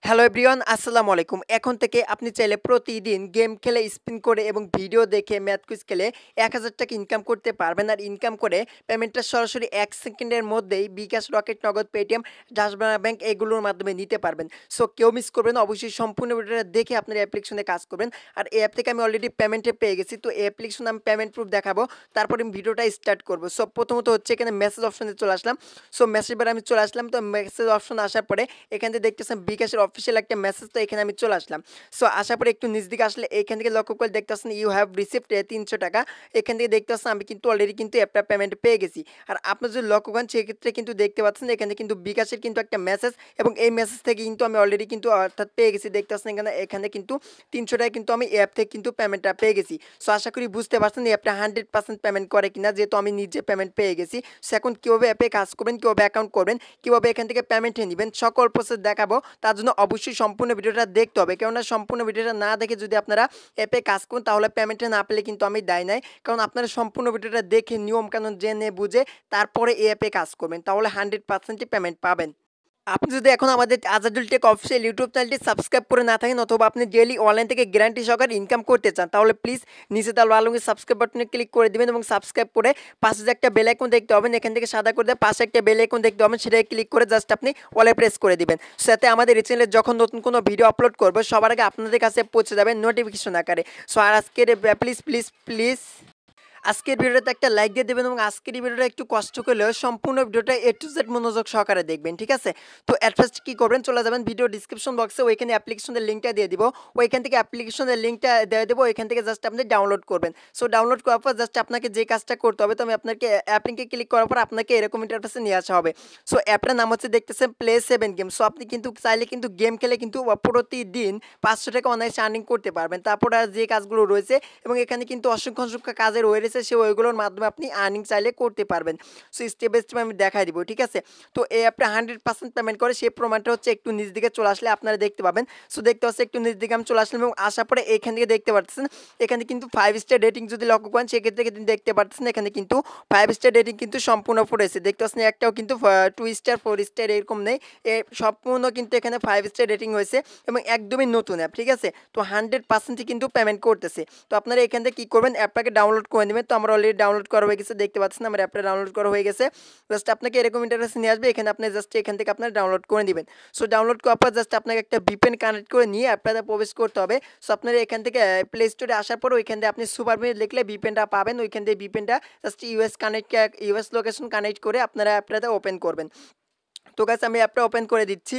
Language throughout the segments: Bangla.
হ্যালো এভরিওয়ান, আসসালামু আলাইকুম। এখন থেকে আপনি চাইলে প্রতিদিন গেম খেলে, স্পিন করে এবং ভিডিও দেখে ম্যাথ কুইজ খেলে ১,০০০ টাকা ইনকাম করতে পারবেন। আর ইনকাম করে পেমেন্টটা সরাসরি ১ সেকেন্ডের মধ্যেই bKash, Rocket, Nagad, Paytm, Dutch Bangla bank এগুলোর মাধ্যমে নিতে পারবেন। সো কেউ মিস করবেন না, অবশ্যই সম্পূর্ণ ভিডিওটা দেখে আপনার অ্যাপ্লিকেশনে কাজ করবেন। আর এই অ্যাপ থেকে আমি অলরেডি পেমেন্টে পেয়ে গেছি। তো এই অ্যাপ্লিকেশনে আমি পেমেন্ট প্রুফ দেখাবো, তারপরে আমি ভিডিওটা স্টার্ট করবো। সো প্রথমত হচ্ছে এখানে মেসেজ অপশনে চলে আসলাম। সো মেসেজ বারে আমি চলে আসলাম। তো মেসেজ অপশন আসার পরে এখান থেকে দেখতেছেন বিকাশের অফিসিয়াল একটা মেসেজ। তো এখানে আমি চলে আসলাম। সো আসার পরে একটু নিচ দিকে আসলে এখান থেকে লক্ষ্য করে দেখতে পাচ্ছেন ইউ হ্যাভ রিসিভড ৩০০ টাকা। এখান থেকে দেখতে পাচ্ছেন আমি কিন্তু অলরেডি কিন্তু অ্যাপটা পেমেন্ট পেয়ে গেছি। আর আপনার যদি লক্ষ্য করেন সেক্ষেত্রে কিন্তু দেখতে পাচ্ছেন এখানে কিন্তু বিকাশের কিন্তু একটা মেসেজ, এবং এই মেসেজ থেকে কিন্তু আমি অলরেডি কিন্তু অর্থাৎ পেয়ে গেছি। দেখতে পাচ্ছেন এখানে কিন্তু ৩০০ টাকা কিন্তু আমি অ্যাপ থেকে কিন্তু পেমেন্টটা পেয়ে গেছি। সো আশা করি বুঝতে পারছেন এই অ্যাপটা 100% পেমেন্ট করে কিনা, যেহেতু আমি নিজে পেমেন্ট পেয়ে গেছি। সো এখন কীভাবে অ্যাপে কাজ করবেন, কীভাবে অ্যাকাউন্ট করবেন, কীভাবে এখান থেকে পেমেন্ট নেবেন, সকল প্রসেস দেখাবো। তার জন্য অবশ্যই সম্পূর্ণ ভিডিওটা দেখতে হবে, কেননা সম্পূর্ণ ভিডিওটা না দেখে যদি আপনারা অ্যাপে কাজ করেন তাহলে পেমেন্টটা না পেলে কিন্তু আমি দায় নাই। কারণ আপনারা সম্পূর্ণ ভিডিওটা দেখে নিয়মকানুন জেনে বুঝে তারপরে এই অ্যাপে কাজ করবেন, তাহলে 100%ই পেমেন্ট পাবেন। আপনি যদি এখন আমাদের আজাদুল টেক অফিসিয়াল ইউটিউব চ্যানেলটি সাবস্ক্রাইব করে না থাকেন, অথবা আপনি ডেইলি অনলাইন থেকে গ্যারান্টি সহকারে ইনকাম করতে চান, তাহলে প্লিজ নিচে তার লাল রঙের সাবস্ক্রাইব বাটনে ক্লিক করে দিবেন এবং সাবস্ক্রাইব করে পাশে যে একটা বেল আইকন দেখতে পাবেন, এখান থেকে সাদা করে দিয়ে পাশে একটা বেল আইকন দেখতে পাবেন, সেটাকে ক্লিক করে জাস্ট আপনি অলে প্রেস করে দিবেন। সাথে আমাদের এই চ্যানেলে যখন নতুন কোনো ভিডিও আপলোড করবো সবার আগে আপনাদের কাছে পৌঁছে যাবে নোটিফিকেশন আকারে। সো আর আজকের প্লিজ প্লিজ প্লিজ আজকের ভিডিওতে একটা লাইক দিয়ে দেবেন, এবং আজকের এই ভিডিওটা একটু কষ্ট করলেও সম্পূর্ণ ভিডিওটা A to Z মনোযোগ সহকারে দেখবেন, ঠিক আছে? তো অ্যাট ফার্স্ট কী করবেন, চলে যাবেন ভিডিও ডিসক্রিপশন বক্সে, ওইখানে অ্যাপ্লিকেশনের লিঙ্কটা দিয়ে দিব। ওইখান থেকে অ্যাপ্লিকেশনের লিঙ্কটা দিয়ে দেবো, ওইখান থেকে জাস্ট আপনি ডাউনলোড করবেন। সো ডাউনলোড করার পর জাস্ট আপনাকে যে কাজটা করতে হবে, তো আমি আপনাকে অ্যাপ লিঙ্কে ক্লিক করার পর আপনাকে এরকম ইন্টারফেসে নিয়ে আসা হবে। সো অ্যাপটার নাম হচ্ছে দেখতেছেন Play 7 গেম। সো আপনি কিন্তু চাইলে কিন্তু গেম খেলে কিন্তু প্রতিদিন 500 টাকা অনায়াসে আর্নিং করতে পারবেন। তারপর আর যে কাজগুলো রয়েছে, এবং এখানে কিন্তু অসংখ্য অসংখ্য কাজের রয়েছে, সে ওইগুলোর মাধ্যমে আপনি আর্নিং চাইলে করতে পারবেন। সো স্টেপ বাই স্টেপ আমি দেখাই দিব, ঠিক আছে? তো এই অ্যাপটা 100% পেমেন্ট করে, সেই প্রমাণটা হচ্ছে একটু নিচ দিকে চলে আসলে আপনারা দেখতে পাবেন। সো দেখতে পাচ্ছেন একটু নিচ দিকে আমি চলে আসলাম, এবং আসার পরে এখান থেকে দেখতে পাচ্ছেন এখানে কিন্তু 5 স্টার রেটিং যদি লক্ষ্য করেন সেক্ষেত্রে কিন্তু দেখতে পাচ্ছেন এখানে কিন্তু 5 স্টার রেটিং কিন্তু সম্পূর্ণ পড়েছে। দেখতে পাচ্ছেন একটাও কিন্তু 2 স্টার 4 স্টার এরকম নেই, সম্পূর্ণ কিন্তু এখানে 5 স্টার রেটিং হয়েছে, এবং একদমই নতুন অ্যাপ, ঠিক আছে? তো 100%ই কিন্তু পেমেন্ট করতেছে। তো আপনারা এখান থেকে কী করবেন, অ্যাপটাকে ডাউনলোড করে নেবেন। তো আমরা অলরেডি ডাউনলোড করা হয়ে গেছে, দেখতে পাচ্ছেন আমার অ্যাপটা ডাউনলোড করা হয়ে গেছে। জাস্ট আপনাকে এরকম ইন্টারফেসে নিয়ে আসবে, এখানে আপনি জাস্ট এখান থেকে আপনারা ডাউনলোড করে নেবেন। সো ডাউনলোড করার পর জাস্ট আপনাকে একটা ভিপিএন কানেক্ট করে নিয়ে অ্যাপটাতে প্রবেশ করতে হবে। সো আপনারা এখান থেকে প্লে স্টোরে আসার পর ওইখান থেকে আপনি সুপার ভিপিএন লিখলে ভিপিএনটা পাবেন। ওইখান থেকে ভিপিএনটা জাস্ট ইউএস লোকেশন কানেক্ট করে আপনারা অ্যাপটাতে ওপেন করবেন। তো গাইস আমি অ্যাপটা ওপেন করে দিচ্ছি।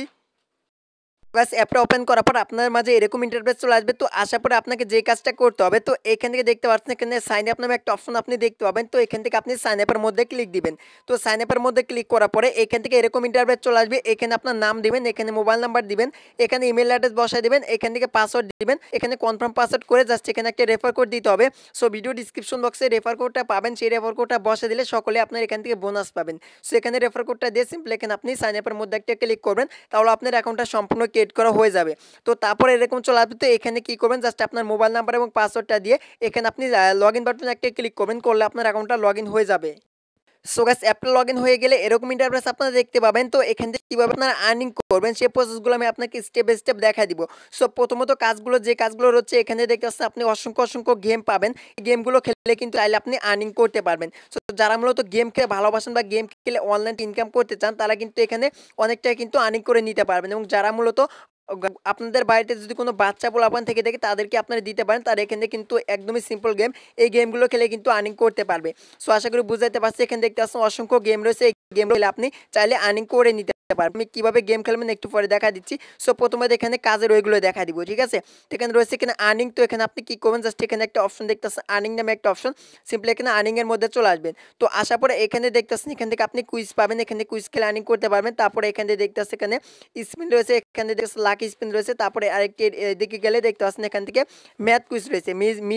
গাইস অ্যাপটা ওপেন করার পর আপনার মাঝে এরকম ইন্টারফেস চলে আসবে। তো আসার পরে আপনাকে যে কাজটা করতে হবে, তো এখান থেকে দেখতে পাচ্ছেন এখানে সাইন আপ নামে একটা অপশন আপনি দেখতে পাবেন। তো এখান থেকে আপনি সাইন আপের মধ্যে ক্লিক দিবেন। তো সাইন আপের মধ্যে ক্লিক করার পরে এখান থেকে এরকম ইন্টারফেস চলে আসবে। এখানে আপনার নাম দিবেন, এখানে মোবাইল নাম্বার দিবেন, এখানে ইমেল অ্যাড্রেস বসায় দিবেন, এখান থেকে পাসওয়ার্ড দিবেন, এখানে কনফার্ম পাসওয়ার্ড করে জাস্ট এখানে একটা রেফার কোড দিতে হবে। সো ভিডিও ডিসক্রিপশন বক্সে রেফার কোডটা পাবেন, সেই রেফার কোডটা বসে দিলে সকলে আপনার এখান থেকে বোনাস পাবেন। সো এখানে রেফার কোডটা দিয়ে সিম্পলি এখানে আপনি সাইন আপের মধ্যে একটা ক্লিক করবেন, তাহলে আপনার অ্যাকাউন্টটা সম্পূর্ণ ক্রিয়েট করা হয়ে যাবে। তো তারপরে এরকম চলে আসবে। তো এখানে কী করবেন, জাস্ট আপনার মোবাইল নাম্বার এবং পাসওয়ার্ডটা দিয়ে এখানে আপনি লগ ইন বাটনে একটা ক্লিক করবেন, করলে আপনার অ্যাকাউন্টটা লগ ইন হয়ে যাবে। সো গাইস অ্যাপটা লগ ইন হয়ে গেলে এরকম ইন্টারফেস আপনারা দেখতে পাবেন। তো এখান থেকে কীভাবে আপনারা আর্নিং করবেন সেই প্রসেসগুলো আমি আপনাকে স্টেপ বাই স্টেপ দেখাই দিব। সো প্রথমত যে কাজগুলো রয়েছে এখানে দেখতে পাচ্ছেন আপনি অসংখ্য অসংখ্য গেম পাবেন। এই গেমগুলো খেলে কিন্তু চাইলে আপনি আর্নিং করতে পারবেন। সো যারা মূলত গেম খেলে ভালোবাসেন বা গেম খেলে অনলাইন ইনকাম করতে চান, তারা কিন্তু এখানে অনেকটাই কিন্তু আর্নিং করে নিতে পারবেন, এবং যারা মূলত আপনাদের বাড়িতে যদি কোনো বাচ্চা পোলাপান থেকে থাকে তাদেরকে আপনারা দিতে পারেন, তার এখানে কিন্তু একদমই সিম্পল গেম, এই গেমগুলো খেলে কিন্তু আর্নিং করতে পারবে। সো আশা করি বুঝাইতে পারছি। এখানে দেখতে পাচ্ছেন অসংখ্য গেম রয়েছে, এই গেম খেলে আপনি চাইলে আর্নিং করে নিতে পারবেন। আমি কীভাবে গেম খেলবেন একটু পরে দেখা দিচ্ছি। সো প্রথমে এখানে কাজের ওইগুলো দেখা দিব, ঠিক আছে? তো এখানে রয়েছে এখানে আর্নিং। তো এখানে আপনি কী করবেন, জাস্ট এখানে একটা অপশন দেখতে পাচ্ছেন আর্নিং নামে একটা অপশন, সিম্পলি এখানে আর্নিংয়ের মধ্যে চলে আসবেন। তো আসার পরে এখানে দেখতে পাচ্ছেন এখান থেকে আপনি কুইজ পাবেন, এখানে কুইজ খেলে আর্নিং করতে পারবেন। তারপরে এখানে দেখতে পাচ্ছেন এখানে স্পিন রয়েছে, এখানে দেখতে লাকি স্পিন রয়েছে। তারপরে আরেকটি এদিকে গেলে দেখতে পাচ্ছেন এখান থেকে ম্যাথ কুইজ রয়েছে,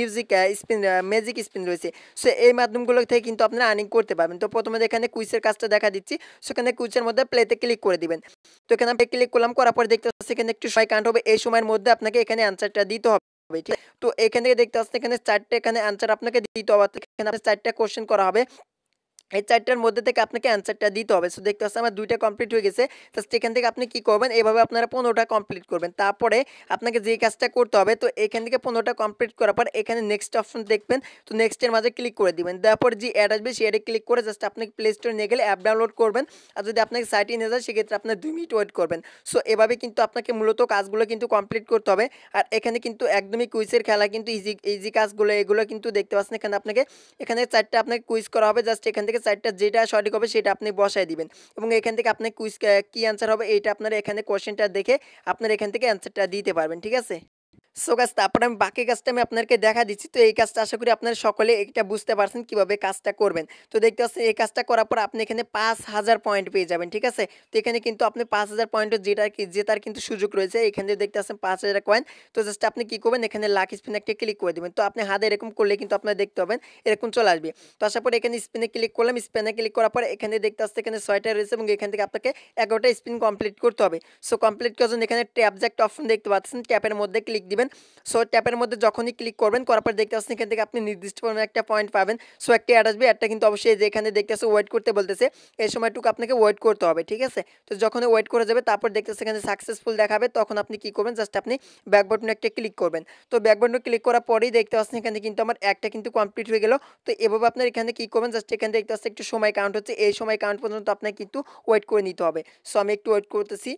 ম্যাজিক স্পিন রয়েছে। সো এই মাধ্যমগুলো থেকে কিন্তু আপনারা আর্নিং করতে পারবেন। তো প্রথমে এখানে কুইজের কাজটা দেখা দিচ্ছি। সেখানে কুইজের মধ্যে প্লেতে ক্লিক করে দিবেন। তো এখানে আমি ক্লিক করলাম, করার পরে দেখতে পাচ্ছি এখানে একটু সময় কাউন্ট হবে, এই সময়ের মধ্যে আপনাকে এখানে অ্যান্সারটা দিতে হবে, ঠিক আছে? তো এখান থেকে দেখতে পাচ্ছেন এখানে 4টে এখানে অ্যান্সার আপনাকে দিতে হবে, এখানে আপনার 4টা কোশ্চেন করা হবে। এই ৪টার মধ্যে থেকে আপনাকে অ্যান্সারটা দিতে হবে। সো দেখতে পাচ্ছেন আমার ২টা কমপ্লিট হয়ে গেছে। জাস্ট এখান থেকে আপনি কি করবেন, এভাবে আপনারা ১৫টা কমপ্লিট করবেন। তারপরে আপনাকে যেই কাজটা করতে হবে, তো এখান থেকে ১৫টা কমপ্লিট করার পর এখানে নেক্সট অপশন দেখবেন। তো নেক্সট এর মাঝে ক্লিক করে দিবেন। দেওয়ার পর যে অ্যাড আসবে সেই অ্যাডে ক্লিক করে জাস্ট আপনি প্লে স্টোরে নিয়ে গেলে অ্যাপ ডাউনলোড করবেন। আর যদি আপনাকে সাইটে নিয়ে যায় সেক্ষেত্রে আপনার ২ মিনিট ওয়েট করবেন। সো এভাবে কিন্তু আপনাকে মূলত কাজগুলো কিন্তু কমপ্লিট করতে হবে। আর এখানে কিন্তু একদমই কুইজের খেলা, কিন্তু ইজি ইজি কাজগুলো এগুলো কিন্তু দেখতে পাচ্ছেন। এখানে আপনাকে ৪টা আপনাকে কুইজ করা হবে। জাস্ট এখান থেকে ৪টা যেটা সঠিক হবে সেটা আপনি বসায় দিবেন এবং এখান থেকে আপনার কুইজ কি অ্যান্সার হবে এইটা আপনারা এখানে কোশ্চেনটা দেখে আপনারা এখান থেকে অ্যান্সারটা দিতে পারবেন, ঠিক আছে? সো গাইস, তারপরে আমি বাকি কাজটা আমি আপনাদেরকে দেখা দিচ্ছি। তো এই কাজটা আশা করি আপনারা সকলে এটা বুঝতে পারছেন কিভাবে কাজটা করবেন। তো দেখতে পাচ্ছেন এই কাজটা করার পর আপনি এখানে ৫,০০০ পয়েন্ট পেয়ে যাবেন, ঠিক আছে? তো এখানে কিন্তু আপনি ৫,০০০ পয়েন্টের জেতার কিন্তু সুযোগ রয়েছে। এখানে দেখতে পাচ্ছেন ৫,০০০ কয়েন। তো জাস্ট আপনি কি করবেন, এখানে লাকি স্পিন একটা ক্লিক করে দিবেন। তো আপনি হাতে এরকম করলে কিন্তু আপনারা দেখতে পাবেন এরকম চলে আসবে। তো আসার পরে এখানে স্পিনে ক্লিক করলাম। স্পিনে ক্লিক করার পরে এখানে দেখতে পাচ্ছেন এখানে ৬টা রয়েছে এবং এখান থেকে আপনাকে ১১টা স্পিন কমপ্লিট করতে হবে। সো কমপ্লিট করার জন্য এখানে ট্যাপ যে একটা অপশন দেখতে পাচ্ছেন, ট্যাপের মধ্যে ক্লিক দিবেন। সো ট্যাপের মধ্যে যখনই ক্লিক করবেন, করার পর দেখতে পাচ্ছেন এখান থেকে আপনি নির্দিষ্ট পরিমাণে একটা পয়েন্ট পাবেন। সো একটা অ্যাড আসবে, অ্যাডটা কিন্তু অবশ্যই যে এখানে দেখতে পাচ্ছেন ওয়েট করতে বলতেছে, এই সময়টুকু আপনাকে ওয়েট করতে হবে, ঠিক আছে? তো যখন ওয়েট করে যাবে তারপর দেখতে পাচ্ছেন এখানে সাকসেসফুল দেখাবে, তখন আপনি কি করবেন, জাস্ট আপনি ব্যাক বাটনে একটা ক্লিক করবেন। তো ব্যাক বাটনে ক্লিক করার পরেই দেখতে পাচ্ছেন এখানে কিন্তু আমার একটা কিন্তু কমপ্লিট হয়ে গেল। তো এভাবে আপনার এখানে কি করবেন, জাস্ট এখানে দেখতে পাচ্ছেন একটু সময় কাউন্ট হচ্ছে, এই সময় কাউন্ট পর্যন্ত আপনাকে কিন্তু ওয়েট করে নিতে হবে। সো আমি একটু ওয়েট করতেছি।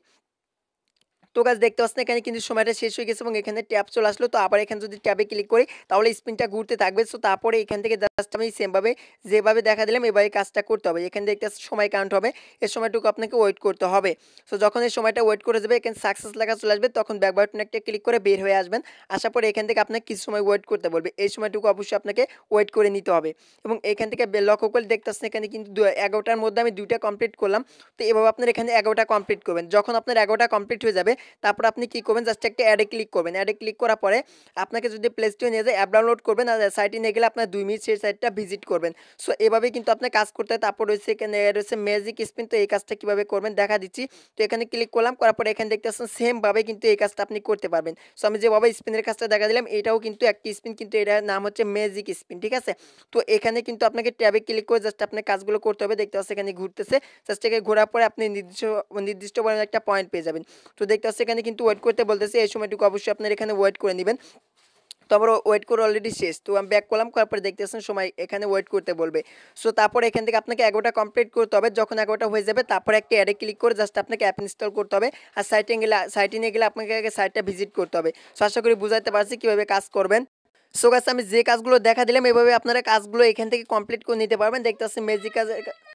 তো গাছ দেখতে পাচ্ছেন এখানে কিন্তু সময়টা শেষ হয়ে গেছে এবং এখানে ট্যাপ চলে আসলো। তো আবার এখানে যদি ট্যাবে ক্লিক করি তাহলে স্পিনটা ঘুরতে থাকবে। সো তারপরে এখান থেকে জাস্ট আমি সেমভাবে যেভাবে দেখা দিলাম এভাবে কাজটা করতে হবে। এখানে দেখতে পাচ্ছেন সময় কাউন্ট হবে, এই সময়টুকু আপনাকে ওয়েট করতে হবে। সো যখন এই সময়টা ওয়েট করে যাবে এখানে সাকসেস লেখা চলে আসবে, তখন ব্যাক বাটনে একটা ক্লিক করে বের হয়ে আসবেন। আসার পরে এখান থেকে আপনাকে কিছু সময় ওয়েট করতে বলবে, এই সময়টুকু অবশ্যই আপনাকে ওয়েট করে নিতে হবে। এবং এখান থেকে লক্ষ্য করে দেখতে পাচ্ছেন এখানে কিন্তু ১১টার মধ্যে আমি ২টা কমপ্লিট করলাম। তো এভাবে আপনার এখানে ১১টা কমপ্লিট করবেন। যখন আপনার ১১টা কমপ্লিট হয়ে যাবে তারপর আপনি কি করবেন, জাস্ট একটা অ্যাডে ক্লিক করবেন। অ্যাডে ক্লিক করার পরে আপনাকে যদি প্লে স্টোরে নিয়ে যায় অ্যাপ ডাউনলোড করবেন, আর সাইটে নিয়ে গেলে আপনার ২ মিনিট সেই সাইটটা ভিজিট করবেন। সো এভাবে কিন্তু আপনার কাজ করতে হয়। তারপর রয়েছে এখানে রয়েছে ম্যাজিক স্পিন। তো এই কাজটা কীভাবে করবেন দেখা দিচ্ছি। তো এখানে ক্লিক করলাম, করার পরে এখানে দেখতে পাচ্ছেন সেমভাবে কিন্তু এই কাজটা আপনি করতে পারবেন। সো আমি যেভাবে স্পিনের কাজটা দেখা দিলাম এটাও কিন্তু একটি স্পিন, কিন্তু এটার নাম হচ্ছে ম্যাজিক স্পিন, ঠিক আছে? তো এখানে কিন্তু আপনাকে ট্যাবে ক্লিক করে জাস্ট আপনার কাজগুলো করতে হবে। দেখতে পাচ্ছেন এখানে ঘুরতেছে, জাস্ট এখানে ঘোরার পরে আপনি নির্দিষ্ট পরিমাণে একটা পয়েন্ট পেয়ে যাবেন। তো দেখতে পাচ্ছেন এখানে কিন্তু ওয়েট করতে বলতেছে, এই সময়টুকু অবশ্যই আপনার এখানে ওয়েট করে নেবেন। তো আমার ওয়েট করে অলরেডি শেষ। তো আমি ব্যাক করলাম, করার পরে দেখতে পাচ্ছেন সময় এখানে ওয়েট করতে বলবে। সো তারপরে এখান থেকে আপনাকে ১১টা কমপ্লিট করতে হবে। যখন ১১টা হয়ে যাবে তারপরে একটা অ্যাডে ক্লিক করে জাস্ট আপনাকে অ্যাপ ইনস্টল করতে হবে। আর সাইটে নিয়ে গেলে আপনাকে আগে সাইটটা ভিজিট করতে হবে। সো আশা করি বুঝাতে পারছি কীভাবে কাজ করবেন। সো গাইস, আমি যে কাজগুলো দেখা দিলাম এভাবে আপনারা কাজগুলো এখান থেকে কমপ্লিট করে নিতে পারবেন। দেখতে পাচ্ছেন ম্যাজিক কাজ।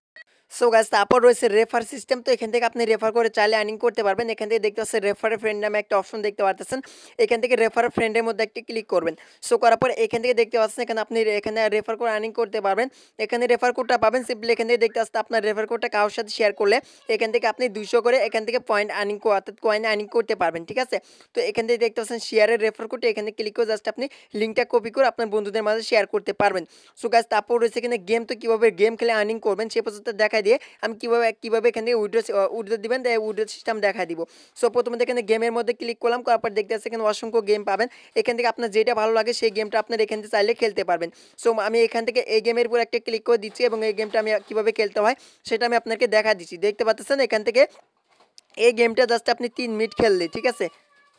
সো গাইস, তারপর রয়েছে রেফার সিস্টেম। তো এখান থেকে আপনি রেফার করে চাইলে আর্নিং করতে পারবেন। এখান থেকে দেখতে পাচ্ছেন রেফার ফ্রেন্ড নামে একটা অপশন দেখতে পাচ্ছেন। এখান থেকে রেফার ফ্রেন্ডের মধ্যে একটি ক্লিক করবেন। সো করার পর এখান থেকে দেখতে পাচ্ছেন এখানে আপনি এখানে রেফার করে আর্নিং করতে পারবেন। এখানে রেফার কোডটা পাবেন সিম্পলি এখান থেকে দেখতে পাচ্ছেন আপনার রেফার কোডটা কারোর সাথে শেয়ার করলে এখান থেকে আপনি ২০০ করে এখান থেকে পয়েন্ট আর্নিং অর্থাৎ কয়েন আর্নিং করতে পারবেন, ঠিক আছে? তো এখান থেকে দেখতে পাচ্ছেন শেয়ারের রেফার কোডটা, এখানে ক্লিক করে জাস্ট আপনি লিঙ্কটা কপি করে আপনার বন্ধুদের মাঝে শেয়ার করতে পারবেন। সো গাইস, তারপর রয়েছে এখানে গেম। তো কীভাবে গেম খেলে আর্নিং করবেন সে পর্যন্ত দেখা দিয়ে আমি কীভাবে এখান থেকে উইড্রো দিবেন, উইড্রো সিস্টেম দেখা দিব। সো প্রথমে এখানে গেমের মধ্যে ক্লিক করলাম, করার পর দেখতে পাচ্ছি এখানে অসংখ্য গেম পাবেন। এখান থেকে আপনার যেটা ভালো লাগে সেই গেমটা আপনার এখান থেকে চাইলে খেলতে পারবেন। সো আমি এখান থেকে এই গেমের উপর একটা ক্লিক করে দিচ্ছি এবং এই গেমটা আমি কীভাবে খেলতে হয় সেটা আমি আপনাকে দেখা দিচ্ছি। দেখতে পাচ্ছেন এখান থেকে এই গেমটা জাস্ট আপনি ৩ মিনিট খেললে, ঠিক আছে,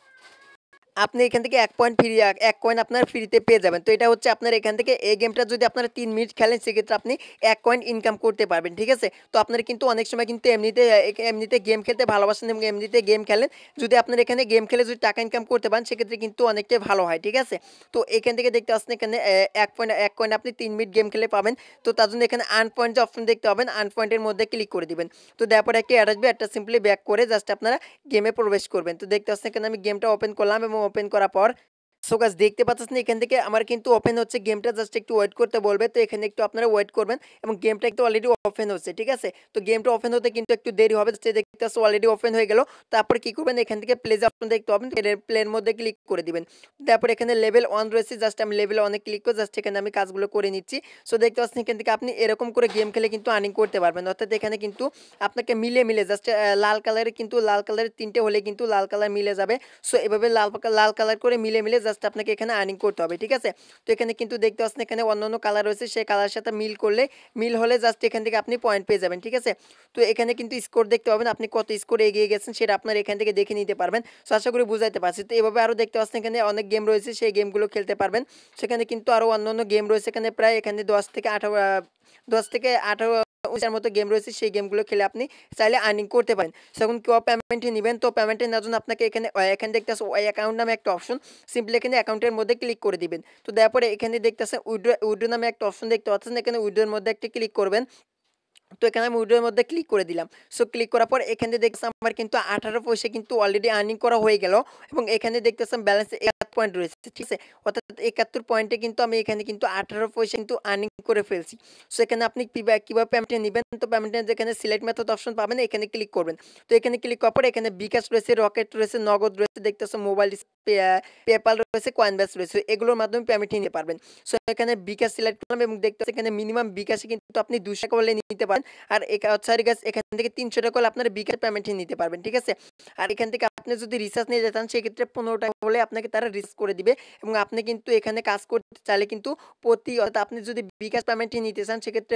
আপনি এখান থেকে ১ পয়েন্ট ফ্রি, ১ কয়েন আপনার ফ্রিতে পেয়ে যাবেন। তো এটা হচ্ছে আপনার এখান থেকে এই গেমটা যদি আপনারা ৩ মিনিট খেলেন সেক্ষেত্রে আপনি ১ কয়েন ইনকাম করতে পারবেন, ঠিক আছে? তো আপনারা কিন্তু অনেক সময় কিন্তু এমনিতে গেম খেলতে ভালোবাসেন এবং এমনিতে গেম খেলেন। যদি আপনার এখানে গেম খেলে যদি টাকা ইনকাম করতে পারেন সেক্ষেত্রে কিন্তু অনেকটাই ভালো হয়, ঠিক আছে? তো এখান থেকে দেখতে পাচ্ছেন এখানে ১ কয়েন আপনি ৩ মিনিট গেম খেলে পাবেন। তো তার জন্য এখানে আর্ন পয়েন্ট যে অপশন দেখতে পাবেন, আর্ন পয়েন্টের মধ্যে ক্লিক করে দিবেন। তো দেওয়ার পরে একটা অ্যাড আসবে, একটা সিম্পলি ব্যাক করে জাস্ট আপনারা গেমে প্রবেশ করবেন। তো দেখতে পাচ্ছেন এখানে আমি গেমটা ওপেন করলাম এবং ওপেন করার পর সো গাইস, দেখতে পাচ্ছেন এখান থেকে আমার কিন্তু ওপেন হচ্ছে গেমটা, জাস্ট একটু ওয়েট করতে বলবে। তো এখানে একটু আপনারা ওয়েট করবেন এবং গেমটা একটু অলরেডি ওপেন হচ্ছে, ঠিক আছে? তো গেমটা ওপেন হতে কিন্তু একটু দেরি হবে। দেখতে পাচ্ছেন অলরেডি ওপেন হয়ে গেল। তারপরে কি করবেন, এখান থেকে প্লে যে অপশন দেখতে পাবেন, প্লের মধ্যে ক্লিক করে দিবেন। তারপর এখানে লেভেল 1 রয়েছে, জাস্ট আমি লেভেল 1 এ ক্লিক করে জাস্ট এখানে আমি কাজগুলো করে নিচ্ছি। সো দেখতে পাচ্ছেন এখান থেকে আপনি এরকম করে গেম খেলে কিন্তু আর্নিং করতে পারবেন। অর্থাৎ এখানে কিন্তু আপনাকে মিলে জাস্ট লাল কালারের, কিন্তু লাল কালারের 3টে হলে কিন্তু লাল কালার মিলে যাবে। সো এভাবে লাল কালার করে মিলে জাস্ট আপনাকে এখানে আর্নিং করতে হবে, ঠিক আছে। তো এখানে কিন্তু দেখতে পাচ্ছেন এখানে অন্যান্য কালার রয়েছে, সেই কালারের সাথে মিল হলে জাস্ট এখান থেকে আপনি পয়েন্ট পেয়ে যাবেন, ঠিক আছে। তো এখানে কিন্তু স্কোর দেখতে পাবেন, আপনি কত স্কোর এগিয়ে গেছেন সেটা আপনার এখান থেকে দেখে নিতে পারবেন। সো আশা করি বুঝাইতে পারছি। তো এভাবে আরও দেখতে পাচ্ছেন এখানে অনেক গেম রয়েছে, সেই গেমগুলো খেলতে পারবেন। সেখানে কিন্তু আরও অন্যান্য গেম রয়েছে, এখানে প্রায় এখানে 10 থেকে 18 এর মতো গেম রয়েছে, সেই গেমগুলো খেলে আপনি চাইলে আর্নিং করতে পারেন। সো এখন কেউ পেমেন্টে নেবেন, তো পেমেন্টে নেওয়ার জন্য আপনাকে এখানে দেখতে পাচ্ছেন অ্যাকাউন্ট নামে একটা অপশন, সিম্পলি এখানে অ্যাকাউন্টের মধ্যে ক্লিক করে দিবেন। তো দেওয়ার পরে এখানে দেখতে পাচ্ছেন উইড্রো নামে একটা অপশন দেখতে পাচ্ছেন, এখানে উইড্রোর মধ্যে একটা ক্লিক করবেন। তো এখানে আমি উইড্রোর মধ্যে ক্লিক করে দিলাম। সো ক্লিক করার পর এখানে দেখতেছেন আমার কিন্তু 18 পয়সা কিন্তু অলরেডি আর্নিং করা হয়ে গেল, এবং এখানে দেখতেছেন ব্যালেন্স 71 পয়েন্ট রয়েছে, ঠিক আছে। অর্থাৎ 71 পয়েন্টে কিন্তু আমি এখানে কিন্তু 18 পয়সা কিন্তু আর্নিং করে ফেলছি। সো এখানে আপনি কিভাবে পেমেন্টে নেবেন, তো পেমেন্টের যেখানে সিলেক্ট মেথড অপশন পাবেন এখানে ক্লিক করবেন। তো এখানে ক্লিক করার পর এখানে বিকাশ রয়েছে, রকেট রয়েছে, নগদ রয়েছে, দেখতেছেন মোবাইল, পেপাল রয়েছে, কয়েনবেস রয়েছে, এগুলোর মাধ্যমে পেমেন্ট নিতে পারবেন। সো এখানে বিকাশ সিলেক্ট করলাম, এবং দেখতে পাচ্ছেন এখানে মিনিমাম বিকাশে কিন্তু আপনি 200 টাকা হলে নিতে পারেন। আর এখান থেকে 300 টাকা হলে আপনার বিকাশ পেমেন্টই নিতে পারবেন, ঠিক আছে। আর এখান থেকে আপনি যদি রিচার্জ নিয়ে যেতেন সেক্ষেত্রে 15 টাকা হলে আপনাকে তারা রিচার্জ করে দিবে, এবং আপনি কিন্তু এখানে কাজ করতে চাইলে কিন্তু অর্থাৎ আপনি যদি বিকাশ পেমেন্টই নিতে চান সেক্ষেত্রে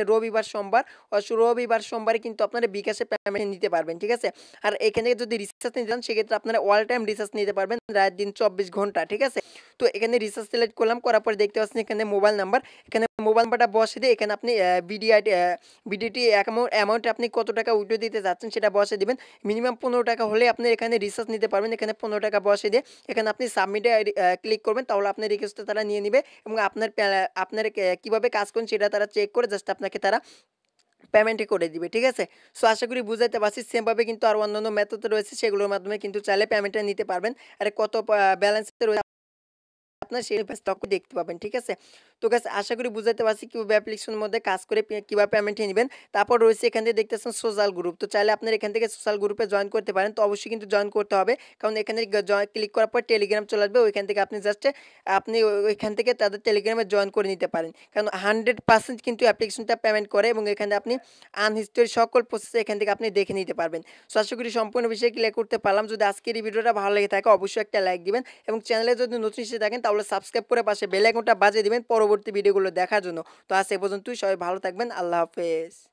রবিবার সোমবারে কিন্তু আপনারা বিকাশে পেমেন্ট নিতে পারবেন, ঠিক আছে। আর এখানে যদি রিচার্জ নিতে চান সেক্ষেত্রে আপনারা অল টাইম রিচার্জ নিতে পারবেন, রাত দিন 24 ঘন্টা, ঠিক আছে। তো এখানে রিচার্জ সিলেক্ট করলাম, করার পর দেখতে পাচ্ছেন এখানে মোবাইল নাম্বারটা বসে দিয়ে এখানে আপনি বিডিটি অ্যামাউন্ট আপনি কত টাকা উইথড্র দিতে যাচ্ছেন সেটা বসে দিবেন। মিনিমাম 15 টাকা হলে আপনি এখানে রিচার্জ নিতে পারবেন। এখানে 15 টাকা বসে দিয়ে এখানে আপনি সাবমিটে ক্লিক করবেন, তাহলে আপনার রিকোয়েস্টটা তারা নিয়ে নেবে, এবং আপনার কীভাবে কাজ করেন সেটা তারা চেক করে জাস্ট আপনাকে তারা পেমেন্টই করে দিবে, ঠিক আছে। সো আশা করি বুঝাইতে পারছি। সেমভাবে কিন্তু আরও অন্যান্য মেথড রয়েছে, সেগুলোর মাধ্যমে কিন্তু চাইলে পেমেন্টটা নিতে পারবেন। আর কত ব্যালেন্স রয়েছে আপনার সেই স্টক দেখতে পাবেন, ঠিক আছে। তো গাইস আশা করি বুঝাইতে পারছি কিভাবে অ্যাপ্লিকেশনের মধ্যে কাজ করে কিভাবে পেমেন্টে নেবেন। তারপর রয়েছে এখান থেকে দেখতেছেন সোশ্যাল গ্রুপ, তো চাইলে আপনার এখান থেকে সোশ্যাল গ্রুপে জয়েন করতে পারেন। তো অবশ্যই কিন্তু জয়েন করতে হবে, কারণ এখানে ক্লিক করার পর টেলিগ্রাম চলে আসবে, ওইখান থেকে আপনি ওইখান থেকে তাদের টেলিগ্রামে জয়েন করে নিতে পারেন, কারণ 100% কিন্তু অ্যাপ্লিকেশনটা পেমেন্ট করে, এবং এখানে আপনি আনহিস্টোরি সকল প্রসেস এখান থেকে আপনি দেখে নিতে পারবেন। সো আশা করি সম্পূর্ণ বিষয়ে ক্লিয়ার করতে পারলাম। যদি আজকের এই ভিডিওটা ভালো লেগে থাকে অবশ্যই একটা লাইক দিবেন, এবং চ্যানেলে যদি নতুন এসে থাকেন তাহলে সাবস্ক্রাইব করে পাশে বেল আইকনটা বাজিয়ে দিবেন পরবর্তী ভিডিওগুলো দেখার জন্য। তো আজ এ পর্যন্তই, সবাই ভালো থাকবেন, আল্লাহ হাফেজ।